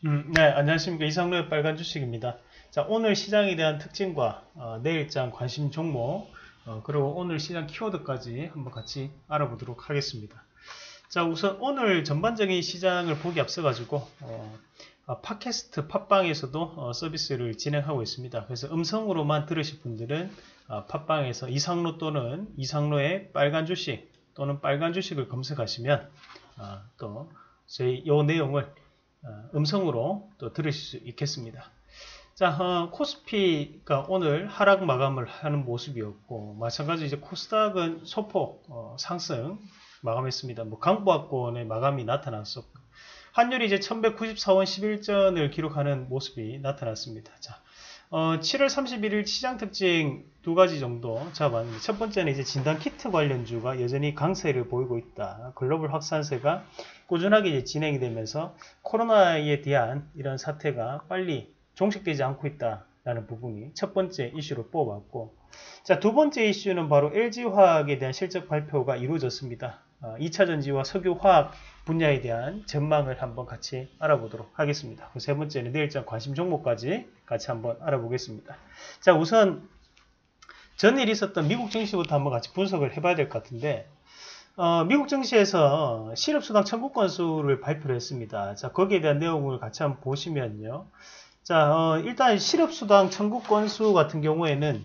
네, 안녕하십니까. 이상로의 빨간 주식입니다. 자, 오늘 시장에 대한 특징과 내일장 관심 종목, 그리고 오늘 시장 키워드까지 한번 같이 알아보도록 하겠습니다. 자, 우선 오늘 전반적인 시장을 보기 앞서가지고, 팟캐스트 팟빵에서도 서비스를 진행하고 있습니다. 그래서 음성으로만 들으실 분들은 팟빵에서 이상로 또는 이상로의 빨간 주식 또는 빨간 주식을 검색하시면 또 저희 이 내용을 음성으로 또 들으실 수 있겠습니다. 자, 코스피가 오늘 하락 마감을 하는 모습이었고, 마찬가지로 이제 코스닥은 소폭 상승 마감했습니다. 뭐 강보합권의 마감이 나타났었고, 환율이 이제 1194원 11전을 기록하는 모습이 나타났습니다. 자, 7월 31일 시장 특징 두 가지 정도 잡았는데, 첫 번째는 이제 진단키트 관련주가 여전히 강세를 보이고 있다. 글로벌 확산세가 꾸준하게 이제 진행이 되면서 코로나에 대한 이런 사태가 빨리 종식되지 않고 있다라는 부분이 첫 번째 이슈로 뽑았고, 자, 두 번째 이슈는 바로 LG화학에 대한 실적 발표가 이루어졌습니다. 2차전지와 석유화학 분야에 대한 전망을 한번 같이 알아보도록 하겠습니다. 세 번째는 내일장 관심 종목까지 같이 한번 알아보겠습니다. 자, 우선 전일 있었던 미국 증시부터 한번 같이 분석을 해봐야 될 것 같은데, 미국 증시에서 실업수당 청구 건수를 발표를 했습니다. 자, 거기에 대한 내용을 같이 한번 보시면요. 자, 일단 실업수당 청구 건수 같은 경우에는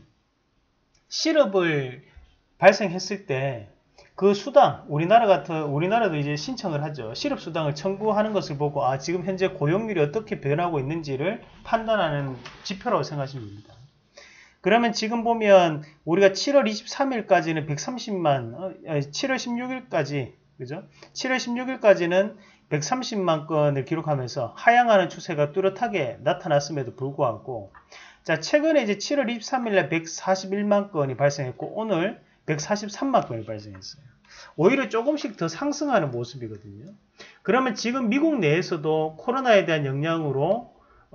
실업을 발생했을 때 그 수당, 우리나라도 이제 신청을 하죠. 실업수당을 청구하는 것을 보고, 지금 현재 고용률이 어떻게 변하고 있는지를 판단하는 지표라고 생각하시면 됩니다. 그러면 지금 보면 우리가 7월 23일까지는 130만, 7월 16일까지, 그죠? 7월 16일까지는 130만 건을 기록하면서 하향하는 추세가 뚜렷하게 나타났음에도 불구하고, 자, 최근에 이제 7월 23일에 141만 건이 발생했고, 오늘 143만 건이 발생했어요. 오히려 조금씩 더 상승하는 모습이거든요. 그러면 지금 미국 내에서도 코로나에 대한 영향으로,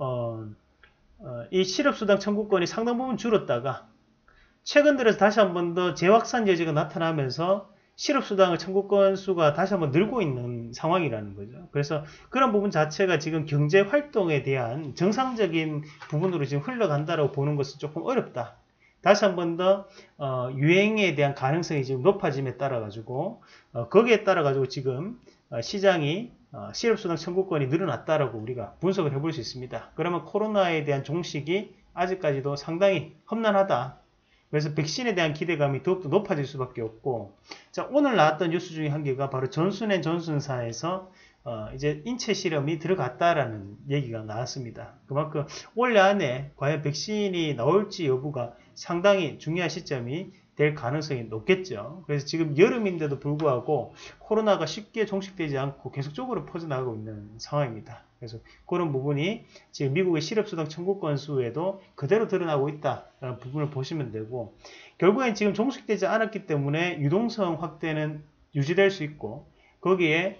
이 실업수당 청구권이 상당 부분 줄었다가 최근 들어서 다시 한 번 더 재확산 여지가 나타나면서 실업수당을 청구권 수가 다시 한번 늘고 있는 상황이라는 거죠. 그래서 그런 부분 자체가 지금 경제활동에 대한 정상적인 부분으로 지금 흘러간다고 보는 것은 조금 어렵다. 다시 한 번 더 유행에 대한 가능성이 지금 높아짐에 따라 가지고 거기에 따라 가지고 지금 시장이 실업수당 청구권이 늘어났다라고 우리가 분석을 해볼 수 있습니다. 그러면 코로나에 대한 종식이 아직까지도 상당히 험난하다. 그래서 백신에 대한 기대감이 더욱더 높아질 수밖에 없고, 자, 오늘 나왔던 뉴스 중에 한 개가 바로 존슨앤존슨사에서 이제 인체 실험이 들어갔다라는 얘기가 나왔습니다. 그만큼 올해 안에 과연 백신이 나올지 여부가 상당히 중요한 시점이 될 가능성이 높겠죠. 그래서 지금 여름인데도 불구하고 코로나가 쉽게 종식되지 않고 계속적으로 퍼져나가고 있는 상황입니다. 그래서 그런 부분이 지금 미국의 실업수당 청구 건수에도 그대로 드러나고 있다는 부분을 보시면 되고, 결국엔 지금 종식되지 않았기 때문에 유동성 확대는 유지될 수 있고, 거기에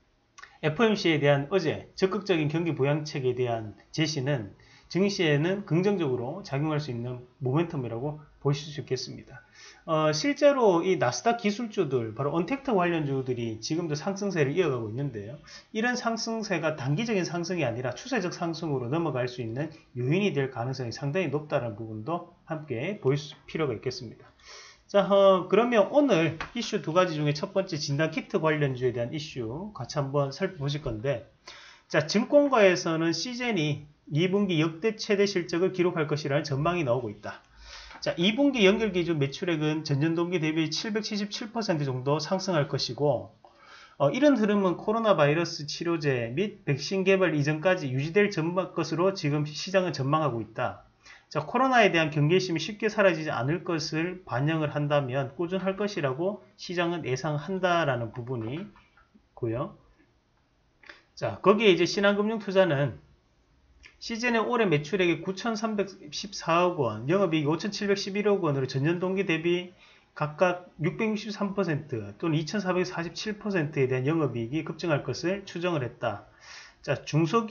FOMC에 대한 어제 적극적인 경기 부양책에 대한 제시는 증시에는 긍정적으로 작용할 수 있는 모멘텀이라고 보실 수 있겠습니다. 실제로 이 나스닥 기술주들, 바로 언택트 관련주들이 지금도 상승세를 이어가고 있는데요. 이런 상승세가 단기적인 상승이 아니라 추세적 상승으로 넘어갈 수 있는 요인이 될 가능성이 상당히 높다는 부분도 함께 볼 필요가 있겠습니다. 자, 그러면 오늘 이슈 두 가지 중에 첫 번째 진단키트 관련주에 대한 이슈 같이 한번 살펴보실 건데, 자, 증권가에서는 시젠이 2분기 역대 최대 실적을 기록할 것이라는 전망이 나오고 있다. 자, 2분기 연결 기준 매출액은 전년 동기 대비 777% 정도 상승할 것이고, 이런 흐름은 코로나 바이러스 치료제 및 백신 개발 이전까지 유지될 것으로 지금 시장은 전망하고 있다. 자, 코로나에 대한 경계심이 쉽게 사라지지 않을 것을 반영을 한다면 꾸준할 것이라고 시장은 예상한다라는 부분이 고요. 자, 거기에 이제 신한금융투자는 시즌의 올해 매출액이 9,314억 원, 영업이익이 5,711억 원으로 전년 동기 대비 각각 663% 또는 2,447%에 대한 영업이익이 급증할 것을 추정을 했다. 자,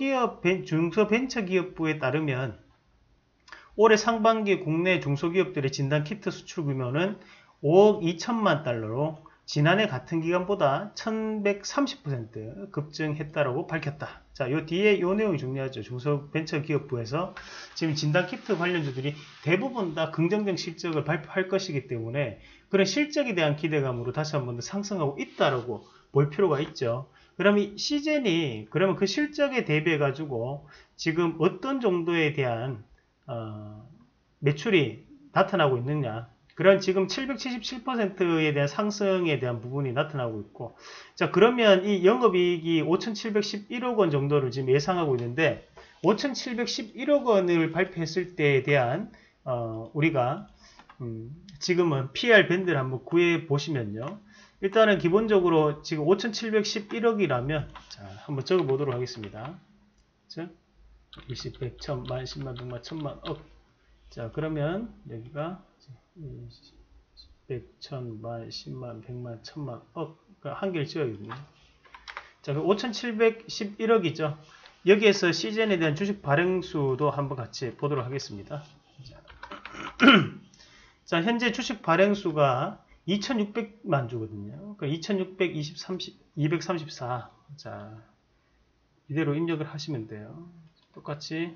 중소벤처기업부에 따르면 올해 상반기 국내 중소기업들의 진단키트 수출 규모는 5억 2천만 달러로 지난해 같은 기간보다 1130% 급증했다라고 밝혔다. 자, 요 뒤에 요 내용이 중요하죠. 중소벤처기업부에서 지금 진단키트 관련주들이 대부분 다 긍정적 실적을 발표할 것이기 때문에 그런 실적에 대한 기대감으로 다시 한번 더 상승하고 있다라고 볼 필요가 있죠. 그러면 시젠이 그러면 그 실적에 대비해 가지고 지금 어떤 정도에 대한 매출이 나타나고 있느냐. 그런 지금 777%에 대한 상승에 대한 부분이 나타나고 있고, 자, 그러면 이 영업이익이 5,711억 원 정도를 지금 예상하고 있는데, 5,711억 원을 발표했을 때에 대한, 우리가, 지금은 PR 밴드를 한번 구해 보시면요. 일단은 기본적으로 지금 5,711억이라면, 자, 한번 적어 보도록 하겠습니다. 자, 20, 100, 1000, 만, 10만, 100만, 1000만, 억. 자, 그러면 여기가 100, 1000만, 10만, 100만, 1000만, 억. 한 개를 지어야겠네요. 자, 5,711억이죠. 여기에서 시즌에 대한 주식 발행수도 한번 같이 보도록 하겠습니다. 자, 현재 주식 발행수가 2,600만 주거든요. 2,624. 자, 이대로 입력을 하시면 돼요. 똑같이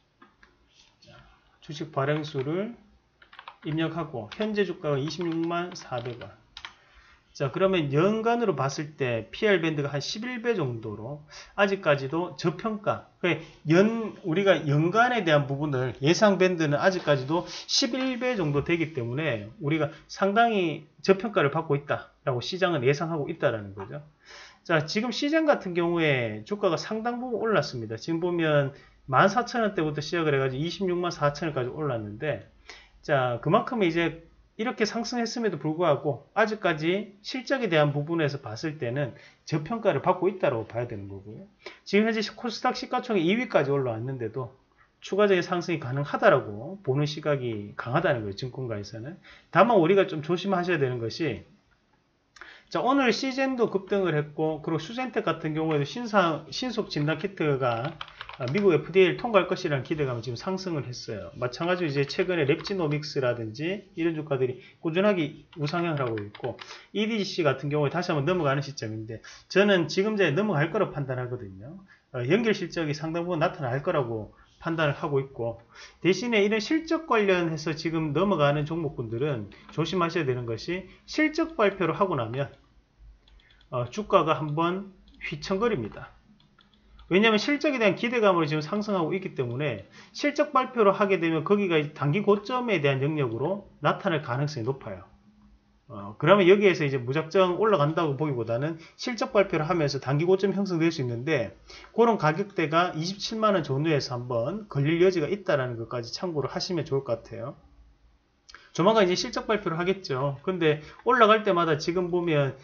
주식 발행수를 입력하고 현재 주가가 26만 400원. 자, 그러면 연간으로 봤을 때 PR 밴드가 한 11배 정도로 아직까지도 저평가. 우리가 연간에 대한 부분을 예상 밴드는 아직까지도 11배 정도 되기 때문에 우리가 상당히 저평가를 받고 있다라고 시장은 예상하고 있다라는 거죠. 자, 지금 시장 같은 경우에 주가가 상당 부분 올랐습니다. 지금 보면 14,000원대부터 시작을 해가지고 26만 4천원까지 올랐는데, 자, 그만큼 이제 이렇게 상승했음에도 불구하고 아직까지 실적에 대한 부분에서 봤을 때는 저평가를 받고 있다고 봐야 되는 거고요. 지금 현재 코스닥 시가총액 2위까지 올라왔는데도 추가적인 상승이 가능하다라고 보는 시각이 강하다는 거예요. 증권가에서는. 다만 우리가 좀 조심하셔야 되는 것이, 자, 오늘 시젠도 급등을 했고, 그리고 수젠텍 같은 경우에도 신속 진단키트가 미국 FDA를 통과할 것이라는 기대감은 지금 상승을 했어요. 마찬가지로 이제 최근에 랩지노믹스라든지 이런 주가들이 꾸준하게 우상향을 하고 있고, EDGC 같은 경우에 다시 한번 넘어가는 시점인데, 저는 지금자에 넘어갈 거라고 판단하거든요. 연결 실적이 상당 부분 나타날 거라고 판단을 하고 있고, 대신에 이런 실적 관련해서 지금 넘어가는 종목군들은 조심하셔야 되는 것이, 실적 발표를 하고 나면 주가가 한번 휘청거립니다. 왜냐하면 실적에 대한 기대감으로 지금 상승하고 있기 때문에 실적 발표를 하게 되면 거기가 단기 고점에 대한 영역으로 나타날 가능성이 높아요. 그러면 여기에서 이제 무작정 올라간다고 보기보다는 실적 발표를 하면서 단기 고점 형성될 수 있는데, 그런 가격대가 27만원 전후에서 한번 걸릴 여지가 있다는 것까지 참고를 하시면 좋을 것 같아요. 조만간 이제 실적 발표를 하겠죠. 근데 올라갈 때마다 지금 보면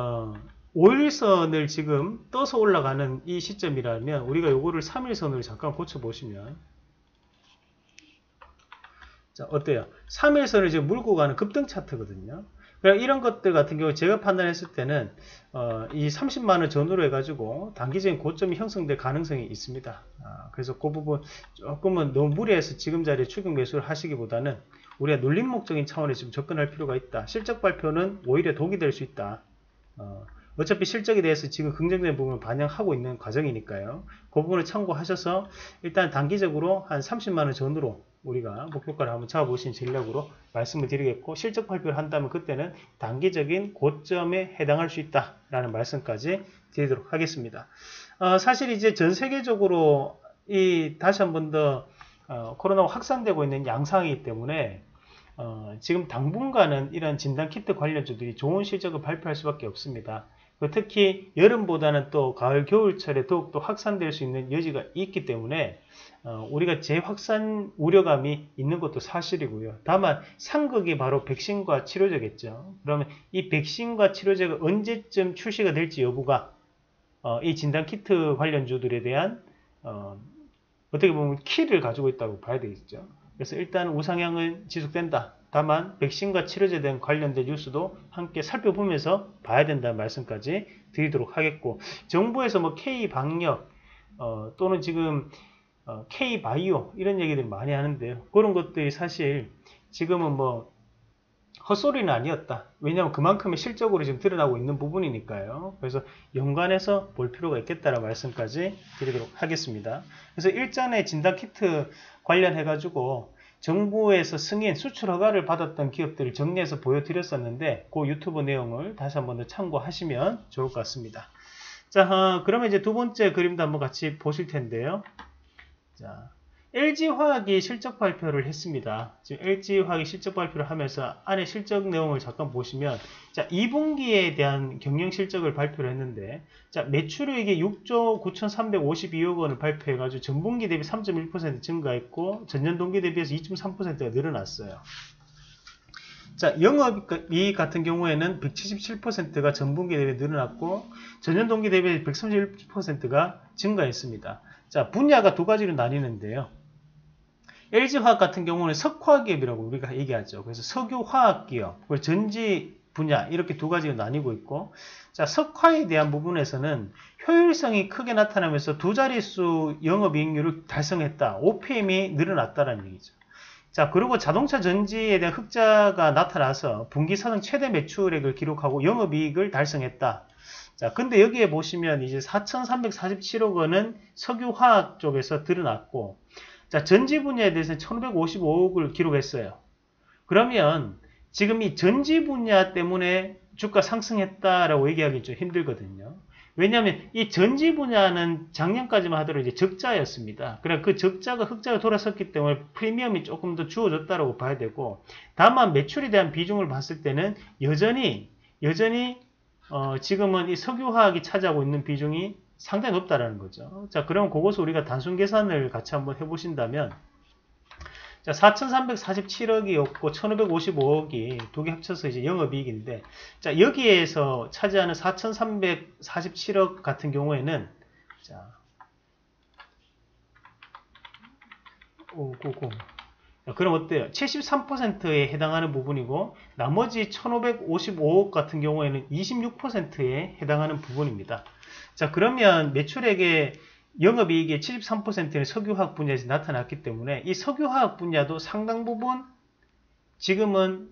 5일선을 지금 떠서 올라가는 이 시점이라면 우리가 요거를 3일선으로 잠깐 고쳐보시면, 자, 어때요? 3일선을 지금 물고 가는 급등 차트거든요. 그러니까 이런 것들 같은 경우 제가 판단했을 때는 이 30만원 전후로 해가지고 단기적인 고점이 형성될 가능성이 있습니다. 그래서 그 부분 조금은 너무 무리해서 지금 자리에 추격 매수를 하시기보다는 우리가 눌림 목적인 차원에서 좀 접근할 필요가 있다. 실적 발표는 오히려 독이 될 수 있다. 어차피 실적에 대해서 지금 긍정적인 부분을 반영하고 있는 과정이니까요. 그 부분을 참고하셔서 일단 단기적으로 한 30만원 전후로 우리가 목표가를 한번 잡아보신 전략으로 말씀을 드리겠고, 실적 발표를 한다면 그때는 단기적인 고점에 해당할 수 있다라는 말씀까지 드리도록 하겠습니다. 사실 이제 전 세계적으로 다시 한번 더 코로나가 확산되고 있는 양상이기 때문에 지금 당분간은 이런 진단키트 관련주들이 좋은 실적을 발표할 수밖에 없습니다. 특히 여름보다는 또 가을, 겨울철에 더욱더 확산될 수 있는 여지가 있기 때문에 우리가 재확산 우려감이 있는 것도 사실이고요. 다만 상극이 바로 백신과 치료제겠죠. 그러면 이 백신과 치료제가 언제쯤 출시가 될지 여부가 이 진단키트 관련주들에 대한 어떻게 보면 키를 가지고 있다고 봐야 되겠죠. 그래서 일단 우상향은 지속된다. 다만 백신과 치료제에 대한 관련된 뉴스도 함께 살펴보면서 봐야 된다는 말씀까지 드리도록 하겠고, 정부에서 뭐 K방역 또는 지금 K바이오 이런 얘기들 많이 하는데요. 그런 것들이 사실 지금은 뭐 헛소리는 아니었다. 왜냐하면 그만큼의 실적으로 지금 드러나고 있는 부분이니까요. 그래서 연관해서 볼 필요가 있겠다라는 말씀까지 드리도록 하겠습니다. 그래서 일전에 진단키트 관련해가지고 정부에서 승인, 수출 허가를 받았던 기업들을 정리해서 보여드렸었는데 그 유튜브 내용을 다시 한번 더 참고하시면 좋을 것 같습니다. 자, 그러면 이제 두 번째 그림도 한번 같이 보실 텐데요. 자, LG화학이 실적 발표를 했습니다. 지금 LG화학이 실적 발표를 하면서 안에 실적 내용을 잠깐 보시면, 자, 2분기에 대한 경영 실적을 발표를 했는데, 자, 매출액이 6조 9,352억 원을 발표해가지고 전분기 대비 3.1% 증가했고, 전년 동기 대비해서 2.3%가 늘어났어요. 자, 영업이익 같은 경우에는 177%가 전분기 대비 늘어났고, 전년 동기 대비 131%가 증가했습니다. 자, 분야가 두 가지로 나뉘는데요. LG화학 같은 경우는 석화기업이라고 우리가 얘기하죠. 그래서 석유화학기업, 그리고 전지 분야 이렇게 두 가지로 나뉘고 있고, 자, 석화에 대한 부분에서는 효율성이 크게 나타나면서 두 자릿수 영업이익률을 달성했다. OPM이 늘어났다는 얘기죠. 자, 그리고 자동차 전지에 대한 흑자가 나타나서 분기 사상 최대 매출액을 기록하고 영업이익을 달성했다. 자, 근데 여기에 보시면 이제 4,347억 원은 석유화학 쪽에서 드러났고, 자, 전지 분야에 대해서는 1,555억을 기록했어요. 그러면 지금 이 전지 분야 때문에 주가 상승했다라고 얘기하기 좀 힘들거든요. 왜냐하면 이 전지 분야는 작년까지만 하더라도 이제 적자였습니다. 그러니까 그 적자가 흑자가 돌아섰기 때문에 프리미엄이 조금 더 주어졌다라고 봐야 되고, 다만 매출에 대한 비중을 봤을 때는 여전히 지금은 이 석유화학이 차지하고 있는 비중이 상당히 높다라는 거죠. 자, 그럼 그것을 우리가 단순 계산을 같이 한번 해보신다면, 자, 4,347억이었고 1,555억이 두 개 합쳐서 이제 영업이익인데, 자, 여기에서 차지하는 4,347억 같은 경우에는, 자, 599. 그럼 어때요? 73%에 해당하는 부분이고, 나머지 1,555억 같은 경우에는 26%에 해당하는 부분입니다. 자, 그러면 매출액의 영업이익의 73%는 석유화학 분야에서 나타났기 때문에 이 석유화학 분야도 상당 부분 지금은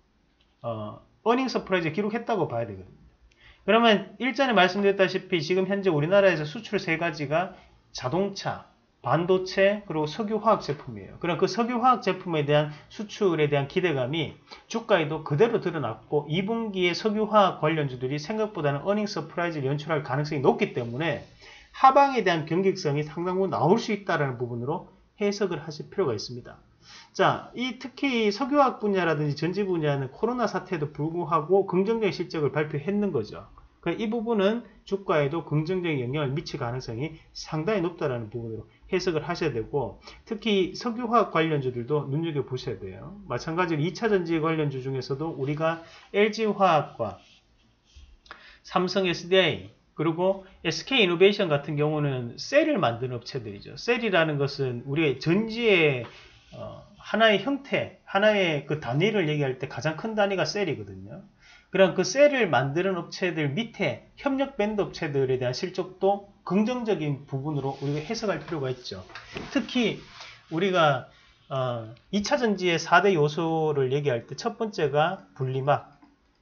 어닝 서프라이즈 기록했다고 봐야 되거든요. 그러면 일전에 말씀드렸다시피 지금 현재 우리나라에서 수출 세 가지가 자동차, 반도체, 그리고 석유화학 제품이에요. 그럼 그 석유화학 제품에 대한 수출에 대한 기대감이 주가에도 그대로 드러났고 2분기에 석유화학 관련주들이 생각보다는 어닝 서프라이즈를 연출할 가능성이 높기 때문에 하방에 대한 경직성이 상당히 나올 수 있다는 부분으로 해석을 하실 필요가 있습니다. 자, 특히 석유화학 분야라든지 전지 분야는 코로나 사태에도 불구하고 긍정적인 실적을 발표했는 거죠. 이 부분은 주가에도 긍정적인 영향을 미칠 가능성이 상당히 높다는 부분으로 해석을 하셔야 되고, 특히 석유화학 관련주들도 눈여겨보셔야 돼요. 마찬가지로 2차전지 관련주 중에서도 우리가 LG화학과 삼성 SDI, 그리고 SK이노베이션 같은 경우는 셀을 만드는 업체들이죠. 셀이라는 것은 우리가 전지의 하나의 형태, 하나의 그 단위를 얘기할 때 가장 큰 단위가 셀이거든요. 그럼 그 셀을 만드는 업체들 밑에 협력 밴드 업체들에 대한 실적도 긍정적인 부분으로 우리가 해석할 필요가 있죠. 특히 우리가 2차전지의 4대 요소를 얘기할 때 첫 번째가 분리막,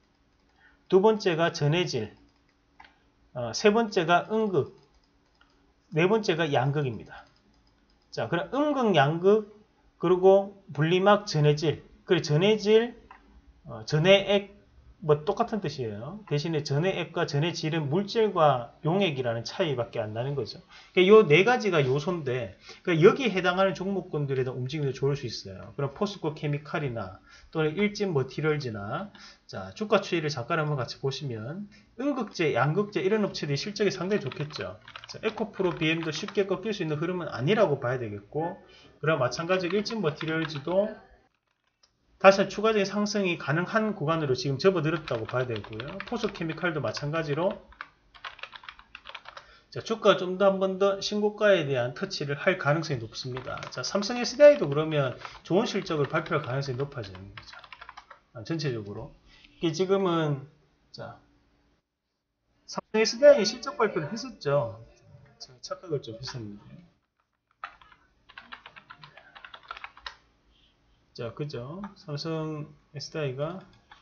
두 번째가 전해질, 세 번째가 음극, 네 번째가 양극입니다. 자, 그럼 음극, 양극, 그리고 분리막, 전해질, 그리고 전해질, 전해액, 뭐 똑같은 뜻이에요. 대신에 전해액과 전해질은 물질과 용액이라는 차이밖에 안 나는 거죠. 이 네 가지가 요소인데, 여기에 해당하는 종목군들에 대한 움직임도 좋을 수 있어요. 그럼 포스코 케미칼이나 또는 일진 머티리얼즈나, 자, 주가 추이를 잠깐 한번 같이 보시면 음극재, 양극재 이런 업체들이 실적이 상당히 좋겠죠. 자, 에코프로 BM도 쉽게 꺾일 수 있는 흐름은 아니라고 봐야 되겠고, 그럼 마찬가지로 일진 머티리얼즈도 다시 추가적인 상승이 가능한 구간으로 지금 접어들었다고 봐야 되고요. 포스코케미칼도 마찬가지로, 자, 주가가 좀 더 한 번 더 신고가에 대한 터치를 할 가능성이 높습니다. 자, 삼성 SDI도 그러면 좋은 실적을 발표할 가능성이 높아지는 거죠. 전체적으로. 이게 지금은, 자, 삼성 SDI 실적 발표를 했었죠. 제가 착각을 좀 했었는데. 자, 그죠? 삼성 SDI가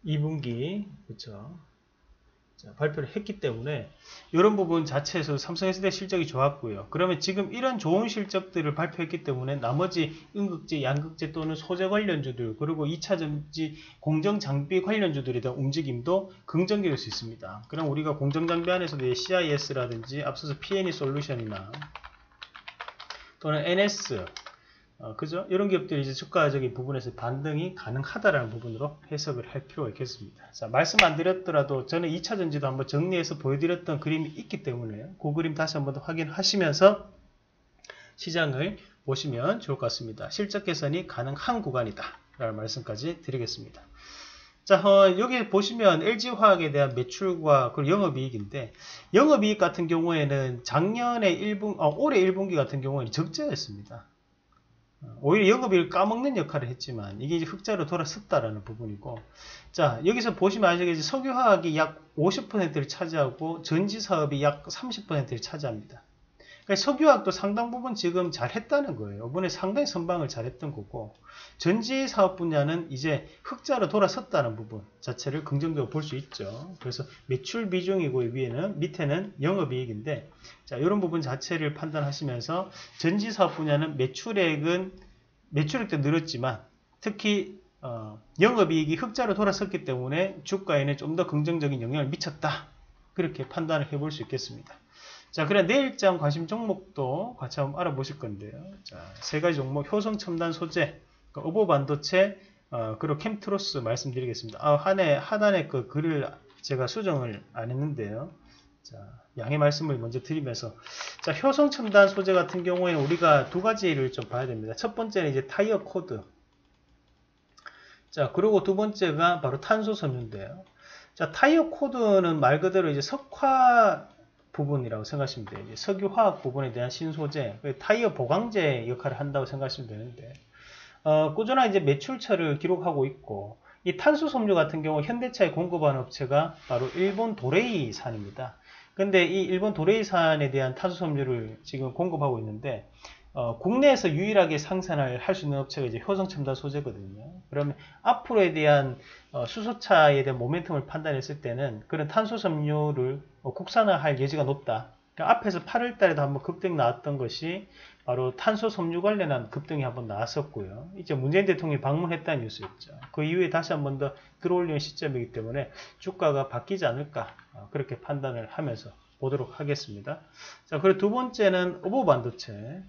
2분기 그렇죠. 자, 발표를 했기 때문에 이런 부분 자체에서 삼성 SDI 실적이 좋았고요. 그러면 지금 이런 좋은 실적들을 발표했기 때문에 나머지 음극재, 양극재 또는 소재 관련주들 그리고 2차전지 공정장비 관련주들에 대한 움직임도 긍정적일 수 있습니다. 그럼 우리가 공정장비 안에서도 CIS라든지 앞서서 P&E 솔루션이나 또는 NS 그죠? 이런 기업들이 이제 주가적인 부분에서 반등이 가능하다라는 부분으로 해석을 할 필요가 있겠습니다. 자, 말씀 안 드렸더라도 저는 2차 전지도 한번 정리해서 보여드렸던 그림이 있기 때문에 그 그림 다시 한번 더 확인하시면서 시장을 보시면 좋을 것 같습니다. 실적 개선이 가능한 구간이다 라는 말씀까지 드리겠습니다. 자, 여기 보시면 LG화학에 대한 매출과 그리고 영업이익인데 영업이익 같은 경우에는 작년에 올해 1분기 같은 경우에는 적자였습니다. 오히려 영업이익을 까먹는 역할을 했지만 이게 이제 흑자로 돌아섰다라는 부분이고, 자 여기서 보시면 아시겠지만 석유화학이 약 50%를 차지하고 전지사업이 약 30%를 차지합니다. 그러니까 석유화학도 상당 부분 지금 잘했다는 거예요. 이번에 상당히 선방을 잘했던 거고, 전지사업 분야는 이제 흑자로 돌아섰다는 부분 자체를 긍정적으로 볼 수 있죠. 그래서 매출 비중이고 위에는 밑에는 영업이익인데, 자 이런 부분 자체를 판단하시면서 전지사업 분야는 매출액도 늘었지만 특히 영업이익이 흑자로 돌아섰기 때문에 주가에는 좀 더 긍정적인 영향을 미쳤다, 그렇게 판단을 해볼 수 있겠습니다. 자, 그래 내일장 관심 종목도 같이 한번 알아보실 건데요. 자, 세 가지 종목, 효성 첨단 소재, 어보 반도체, 그리고 캠트로스 말씀드리겠습니다. 하단에 그 글을 제가 수정을 안 했는데요. 자, 양해 말씀을 먼저 드리면서, 자, 효성 첨단 소재 같은 경우에는 우리가 두 가지를 좀 봐야 됩니다. 첫 번째는 이제 타이어 코드. 자, 그리고 두 번째가 바로 탄소 섬유인데요. 자, 타이어 코드는 말 그대로 이제 석화 부분이라고 생각하시면 돼요. 이제 석유화학 부분에 대한 신소재, 타이어 보강제 역할을 한다고 생각하시면 되는데, 꾸준한 이제 매출처를 기록하고 있고, 이 탄소 섬유 같은 경우 현대차에 공급하는 업체가 바로 일본 도레이산입니다. 근데 이 일본 도레이산에 대한 탄소 섬유를 지금 공급하고 있는데, 국내에서 유일하게 생산을 할 수 있는 업체가 이제 효성첨단 소재거든요. 그러면 앞으로에 대한 수소차에 대한 모멘텀을 판단했을 때는 그런 탄소 섬유를 국산화할 여지가 높다. 그러니까 앞에서 8월 달에도 한번 급등 나왔던 것이 바로 탄소 섬유 관련한 급등이 한번 나왔었고요. 이제 문재인 대통령이 방문했다는 뉴스였죠. 그 이후에 다시 한번 더 들어올리는 시점이기 때문에 주가가 바뀌지 않을까, 그렇게 판단을 하면서 보도록 하겠습니다. 자, 그리고 두 번째는 어보 반도체.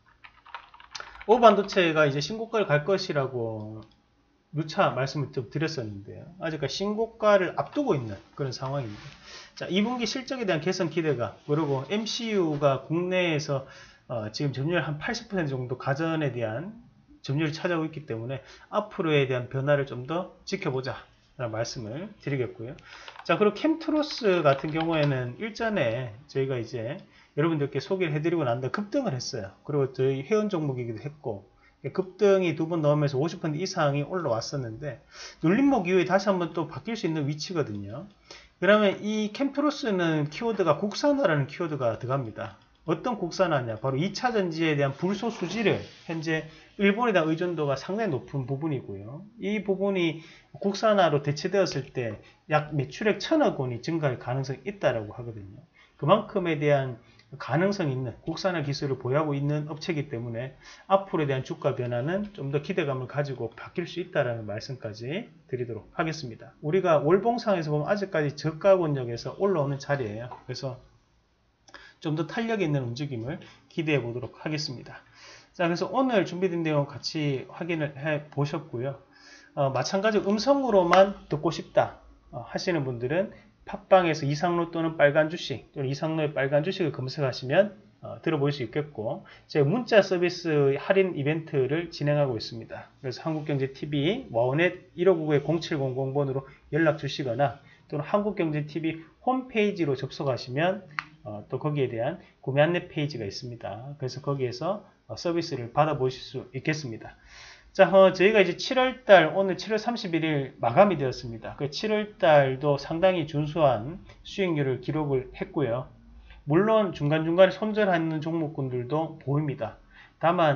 어보 반도체가 이제 신고가를 갈 것이라고 누차 말씀을 좀 드렸었는데요. 아직까지 신고가를 앞두고 있는 그런 상황입니다. 자, 2분기 실적에 대한 개선 기대가, 그리고 MCU가 국내에서 지금 점유율 한 80% 정도 가전에 대한 점유율을 차지하고 있기 때문에 앞으로에 대한 변화를 좀 더 지켜보자 라는 말씀을 드리겠고요. 자, 그리고 캠트로스 같은 경우에는 일전에 저희가 이제 여러분들께 소개를 해드리고 난 다음에 급등을 했어요. 그리고 저희 회원 종목이기도 했고, 급등이 두 번 넘으면서 50% 이상이 올라왔었는데 눌림목 이후에 다시 한번 또 바뀔 수 있는 위치거든요. 그러면 이 캠트로스는 키워드가 국산화라는 키워드가 들어갑니다. 어떤 국산화냐? 바로 2차 전지에 대한 불소 수지를 현재 일본에 대한 의존도가 상당히 높은 부분이고요. 이 부분이 국산화로 대체되었을 때 약 매출액 1,000억 원이 증가할 가능성이 있다고 하거든요. 그만큼에 대한 가능성 있는 국산화 기술을 보유하고 있는 업체이기 때문에 앞으로에 대한 주가 변화는 좀 더 기대감을 가지고 바뀔 수 있다는 말씀까지 드리도록 하겠습니다. 우리가 월봉상에서 보면 아직까지 저가권역에서 올라오는 자리예요. 그래서 좀 더 탄력 있는 움직임을 기대해 보도록 하겠습니다. 자, 그래서 오늘 준비된 내용 같이 확인을 해 보셨고요. 마찬가지로 음성으로만 듣고 싶다 하시는 분들은 팟빵에서 이상로 또는 빨간 주식, 또는 이상로의 빨간 주식을 검색하시면 들어볼 수 있겠고, 제가 문자 서비스 할인 이벤트를 진행하고 있습니다. 그래서 한국경제TV 와우넷 1599-0700번으로 연락 주시거나 또는 한국경제TV 홈페이지로 접속하시면 또 거기에 대한 구매 안내 페이지가 있습니다. 그래서 거기에서 서비스를 받아보실 수 있겠습니다. 자, 저희가 이제 7월달, 오늘 7월 31일 마감이 되었습니다. 그 7월달도 상당히 준수한 수익률을 기록을 했고요. 물론 중간중간에 손절하는 종목군들도 보입니다. 다만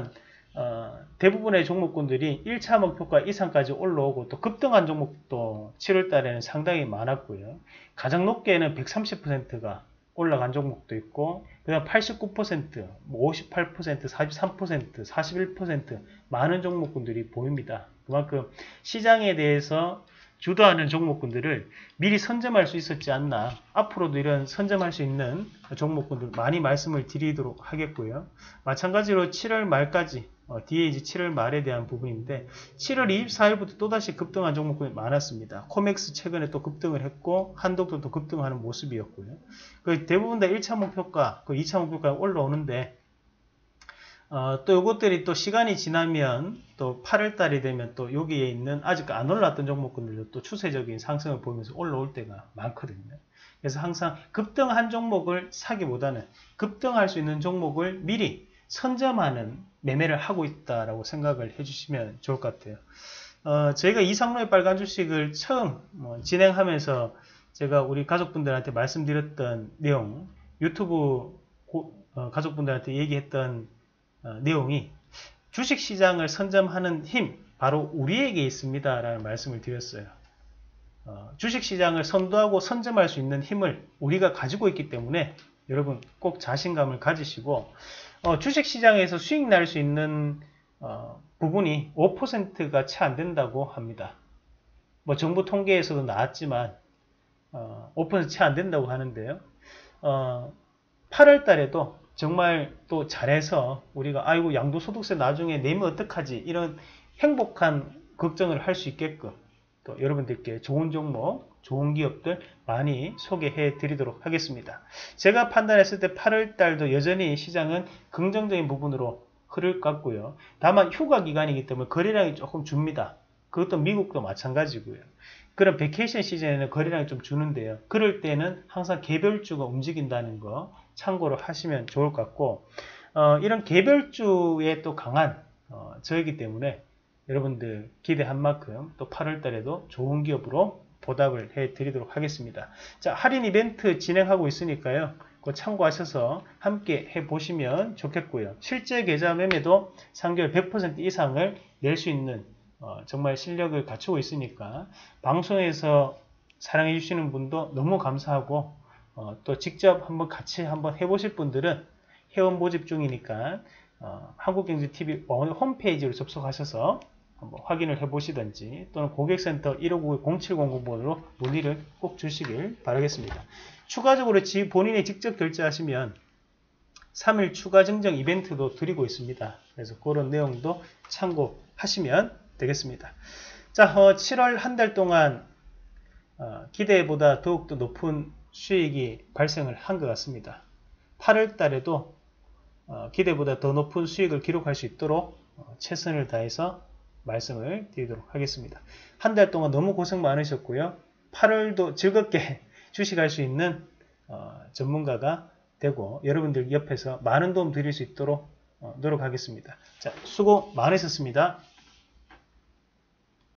대부분의 종목군들이 1차 목표가 이상까지 올라오고 또 급등한 종목도 7월 달에는 상당히 많았고요. 가장 높게는 130%가 올라간 종목도 있고, 그 다음 89%, 58%, 43%, 41% 많은 종목군들이 보입니다. 그만큼 시장에 대해서 주도하는 종목군들을 미리 선점할 수 있었지 않나. 앞으로도 이런 선점할 수 있는 종목군들 많이 말씀을 드리도록 하겠고요. 마찬가지로 7월 말까지, 뒤에 이제 7월 말에 대한 부분인데, 7월 24일부터 또다시 급등한 종목군이 많았습니다. 코맥스 최근에 또 급등을 했고, 한독도 또 급등하는 모습이었고요. 대부분 다 1차 목표가, 2차 목표가 올라오는데, 또 요것들이 또 시간이 지나면 또 8월 달이 되면 또 여기에 있는 아직 안 올랐던 종목군들도 또 추세적인 상승을 보이면서 올라올 때가 많거든요. 그래서 항상 급등한 종목을 사기보다는 급등할 수 있는 종목을 미리 선점하는 매매를 하고 있다라고 생각을 해주시면 좋을 것 같아요. 저희가 이상로의 빨간 주식을 처음 진행하면서 제가 우리 가족분들한테 말씀드렸던 내용, 유튜브 가족분들한테 얘기했던 내용이 주식시장을 선점하는 힘, 바로 우리에게 있습니다 라는 말씀을 드렸어요. 주식시장을 선도하고 선점할 수 있는 힘을 우리가 가지고 있기 때문에 여러분 꼭 자신감을 가지시고, 주식시장에서 수익 날 수 있는 부분이 5%가 채 안 된다고 합니다. 정부 통계에서도 나왔지만 5% 채 안 된다고 하는데요. 8월 달에도 정말 또 잘해서 우리가 아이고 양도소득세 나중에 내면 어떡하지, 이런 행복한 걱정을 할 수 있게끔 또 여러분들께 좋은 종목, 좋은 기업들 많이 소개해 드리도록 하겠습니다. 제가 판단했을 때 8월 달도 여전히 시장은 긍정적인 부분으로 흐를 것 같고요. 다만 휴가 기간이기 때문에 거래량이 조금 줍니다. 그것도 미국도 마찬가지고요. 그런 베케이션 시즌에는 거래량이 좀 주는데요. 그럴 때는 항상 개별주가 움직인다는 거 참고로 하시면 좋을 것 같고, 이런 개별주에 또 강한 저이기 때문에 여러분들 기대한 만큼 또 8월 달에도 좋은 기업으로 보답을 해 드리도록 하겠습니다. 자, 할인 이벤트 진행하고 있으니까요. 그거 참고하셔서 함께 해 보시면 좋겠고요. 실제 계좌 매매도 3개월 100% 이상을 낼 수 있는 정말 실력을 갖추고 있으니까 방송에서 사랑해 주시는 분도 너무 감사하고, 또 직접 한번 같이 한번 해보실 분들은 회원 모집 중이니까 한국경제TV 홈페이지로 접속하셔서 한번 확인을 해보시든지, 또는 고객센터 1599-0700번으로 문의를 꼭 주시길 바라겠습니다. 추가적으로 본인이 직접 결제하시면 3일 추가 증정 이벤트도 드리고 있습니다. 그래서 그런 내용도 참고하시면 되겠습니다. 자, 7월 한 달 동안 기대보다 더욱더 높은 수익이 발생을 한 것 같습니다. 8월 달에도 기대보다 더 높은 수익을 기록할 수 있도록 최선을 다해서 말씀을 드리도록 하겠습니다. 한 달 동안 너무 고생 많으셨고요. 8월도 즐겁게 주식할 수 있는 전문가가 되고 여러분들 옆에서 많은 도움 드릴 수 있도록 노력하겠습니다. 자, 수고 많으셨습니다.